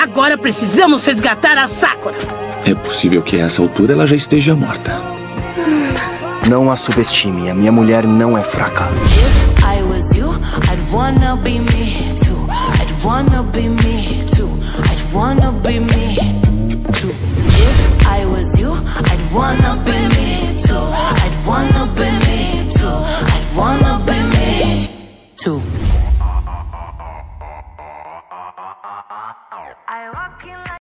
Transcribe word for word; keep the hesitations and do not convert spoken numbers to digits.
Agora precisamos resgatar a Sakura. É possível que a essa altura ela já esteja morta. Não a subestime, a minha mulher não é fraca. If I was you, I'd wanna be me too. I'd wanna be me too. I'd wanna be me too. If I was you, I'd wanna be me too. I'd wanna be